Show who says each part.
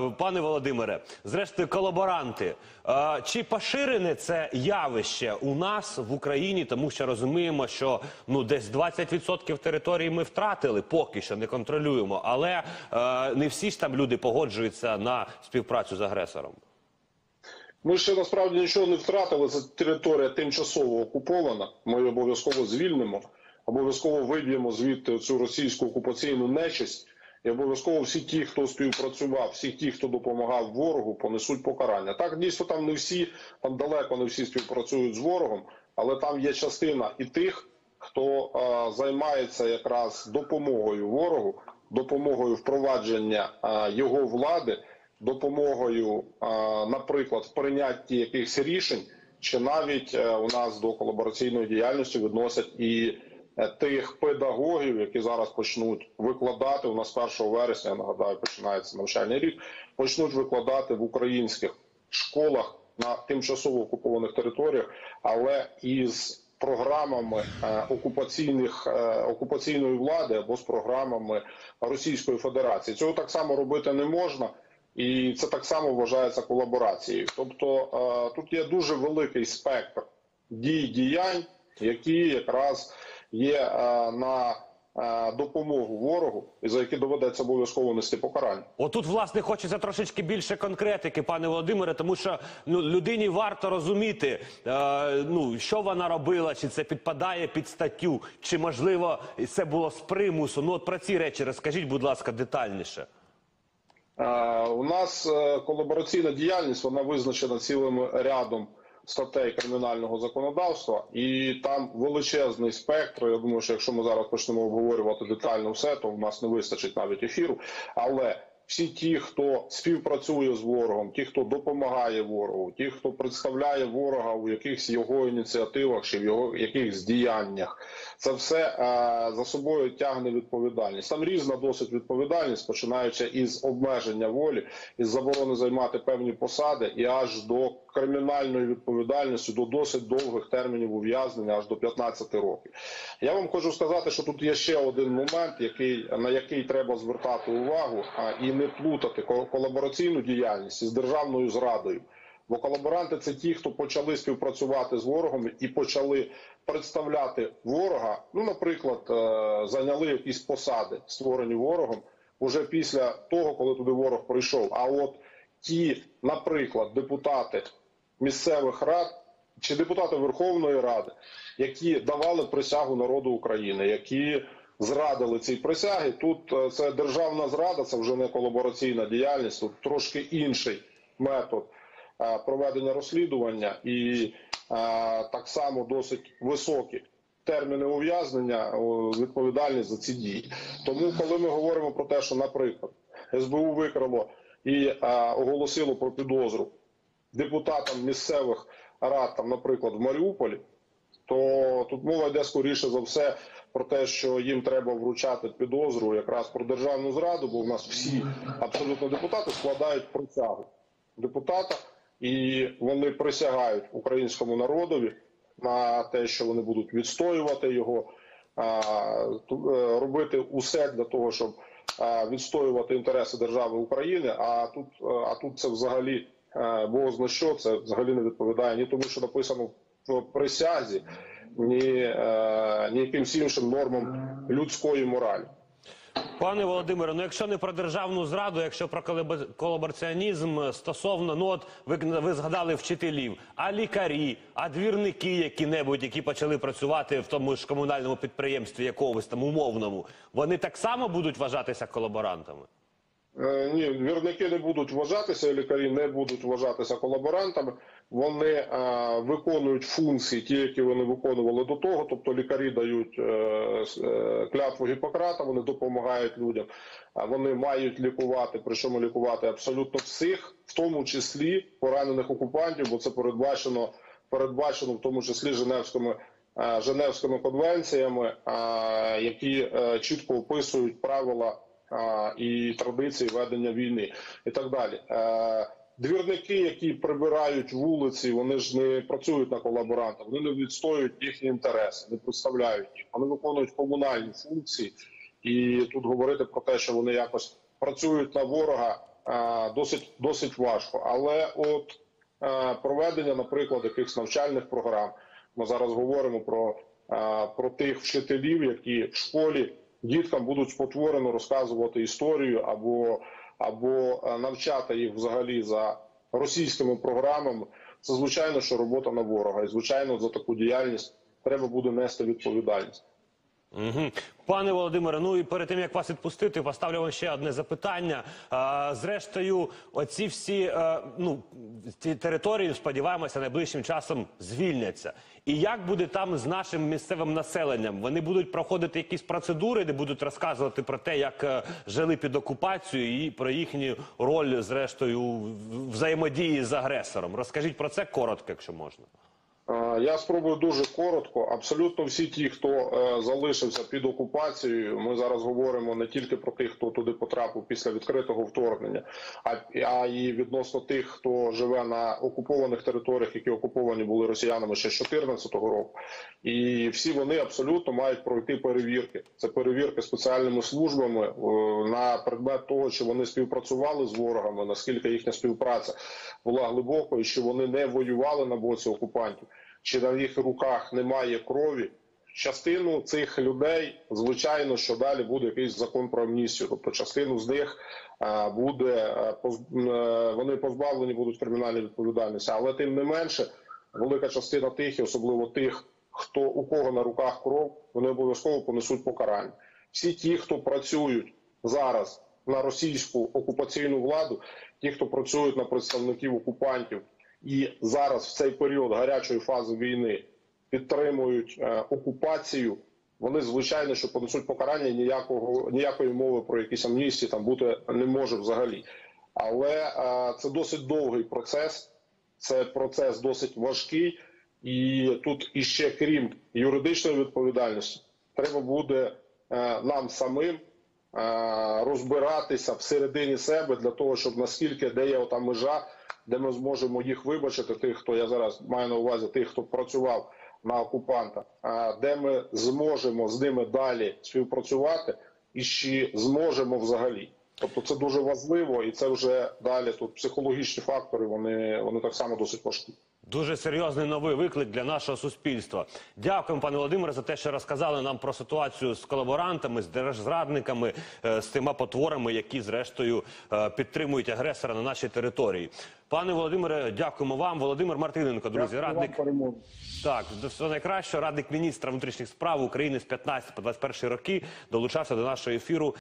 Speaker 1: Пане Володимире, зрештою, колаборанти. Чи поширене це явище у нас в Україні? Тому що розуміємо, що десь 20% території ми втратили, поки що не контролюємо. Але не всі ж там люди погоджуються на співпрацю з агресором.
Speaker 2: Ми ще насправді нічого не втратили, це територія тимчасово окупована, ми її обов'язково звільнимо, обов'язково виб'ємо звідти цю російську окупаційну нечисть, і обов'язково всі ті, хто співпрацював, всі ті, хто допомагав ворогу, понесуть покарання. Так, дійсно, там не всі, там далеко не всі співпрацюють з ворогом, але там є частина і тих, хто займається якраз допомогою ворогу, допомогою впровадження його влади, допомогою, наприклад, в прийнятті якихось рішень, чи навіть у нас до колабораційної діяльності відносять і тих педагогів, які зараз почнуть викладати, у нас 1 вересня, я нагадаю, починається навчальний рік, почнуть викладати в українських школах на тимчасово окупованих територіях, але із програмами окупаційної влади або з програмами Російської Федерації. Цього так само робити не можна. І це так само вважається колаборацією. Тобто тут є дуже великий спектр діянь, які якраз є на допомогу ворогу, і за які доведеться обов'язково нести покарання.
Speaker 1: Отут, власне, хочеться трошечки більше конкретики, пане Володимире, тому що людині варто розуміти, що вона робила, чи це підпадає під статтю, чи, можливо, це було з примусу. От про ці речі розкажіть, будь ласка, детальніше.
Speaker 2: У нас колабораційна діяльність, вона визначена цілим рядом статей кримінального законодавства, і там величезний спектр. Я думаю, що якщо ми зараз почнемо обговорювати детально все, то в нас не вистачить навіть ефіру. Але всі ті, хто співпрацює з ворогом, ті, хто допомагає ворогу, ті, хто представляє ворога у якихось його ініціативах чи в його якихось діяннях, це все за собою тягне відповідальність. Там різна досить відповідальність, починаючи із обмеження волі, із заборони займати певні посади і аж до кримінальної відповідальності, до досить довгих термінів ув'язнення, аж до 15 років. Я вам хочу сказати, що тут є ще один момент, на який треба звертати увагу і не плутати колабораційну діяльність із державною зрадою. Бо колаборанти – це ті, хто почали співпрацювати з ворогом і почали представляти ворога, наприклад, зайняли якісь посади, створені ворогом, уже після того, коли туди ворог прийшов. А от ті, наприклад, депутати місцевих рад чи депутати Верховної Ради, які давали присягу народу України, які зрадили цій присяги, тут це державна зрада, це вже не колабораційна діяльність, тут трошки інший метод проведення розслідування і так само досить високі терміни ув'язнення, відповідальність за ці дії. Тому, коли ми говоримо про те, що, наприклад, СБУ викрало і оголосило про підозру депутатам місцевих рад, наприклад, в Маріуполі, то тут мова йде скоріше за все про те, що їм треба вручати підозру якраз про державну зраду, бо в нас всі абсолютно депутати складають присягу депутата, і вони присягають українському народові на те, що вони будуть відстоювати його, робити усе для того, щоб відстоювати інтереси держави України, а тут це взагалі Бог зна що, це взагалі не відповідає ні тому, що написано в присязі, ні якимсь іншим нормам людської моралі.
Speaker 1: Пане Володимире, якщо не про державну зраду, якщо про колабораціонізм стосовно, ви згадали вчителів, а лікарі, а двірники які-небудь, які почали працювати в тому ж комунальному підприємстві якогось там умовному, вони так само будуть вважатися колаборантами?
Speaker 2: Ні, двірники не будуть вважатися, лікарі не будуть вважатися колаборантами. Вони виконують функції, ті, які вони виконували до того, тобто лікарі дають клятву Гіппократа, вони допомагають людям, вони мають лікувати, причому лікувати абсолютно всіх, в тому числі поранених окупантів, бо це передбачено в тому числі Женевськими конвенціями, які чітко описують правила і традиції ведення війни і так далі. Двірники, які прибирають вулиці, вони ж не працюють на колаборанта, вони не відстоюють їхні інтереси, не представляють їх. Вони виконують комунальні функції, і тут говорити про те, що вони якось працюють на ворога, досить важко. Але от проведення, наприклад, якихось навчальних програм, ми зараз говоримо про тих вчителів, які в школі діткам будуть спотворено розказувати історію або навчати їх взагалі за російськими програмами. Це звичайно, що робота на ворога. І звичайно, за таку діяльність треба буде нести відповідальність.
Speaker 1: Угу. Пане Володимире, ну і перед тим, як вас відпустити, поставлю вам ще одне запитання. Зрештою, оці всі ці території, сподіваємося, найближчим часом звільняться. І як буде там з нашим місцевим населенням? Вони будуть проходити якісь процедури, де будуть розказувати про те, як жили під окупацією і про їхню роль, зрештою, в взаємодії з агресором? Розкажіть про це коротко, якщо можна.
Speaker 2: Я спробую дуже коротко. Абсолютно всі ті, хто залишився під окупацією, ми зараз говоримо не тільки про тих, хто туди потрапив після відкритого вторгнення, а і відносно тих, хто живе на окупованих територіях, які окуповані були росіянами ще з 2014 року. І всі вони абсолютно мають пройти перевірки. Це перевірки спеціальними службами на предмет того, чи вони співпрацювали з ворогами, наскільки їхня співпраця була глибокою, чи вони не воювали на боці окупантів, чи на їх руках немає крові. Частину цих людей, звичайно, що далі буде якийсь закон про амністію. Тобто частину з них вони позбавлені будуть кримінальної відповідальності. Але тим не менше, велика частина тих, і особливо тих, у кого на руках кров, вони обов'язково понесуть покарання. Всі ті, хто працюють зараз на російську окупаційну владу, ті, хто працюють на представників окупантів, і зараз в цей період гарячої фази війни підтримують окупацію, вони, звичайно, що понесуть покарання, ніякої мови про якісь амністії там бути не може взагалі. Але це досить довгий процес, це процес досить важкий, і тут іще, крім юридичної відповідальності, треба буде нам самим розбиратися всередині себе для того, щоб наскільки, де є ота межа, де ми зможемо їх вибачити, тих, хто, я зараз маю на увазі, тих, хто працював на окупанта, де ми зможемо з ними далі співпрацювати і чи зможемо взагалі. Тобто це дуже важливо, і це вже далі тут психологічні фактори, вони так само досить важкі.
Speaker 1: Дуже серйозний новий виклик для нашого суспільства. Дякуємо, пане Володимире, за те, що розказали нам про ситуацію з колаборантами, з держзрадниками, з тими потворами, які, зрештою, підтримують агресора на нашій території. Пане Володимире, дякуємо вам. Володимир Мартиненко, друзі, радник... Так, все найкраще, радник міністра внутрішніх справ України з 15 по 21 роки, долучався до нашого ефіру.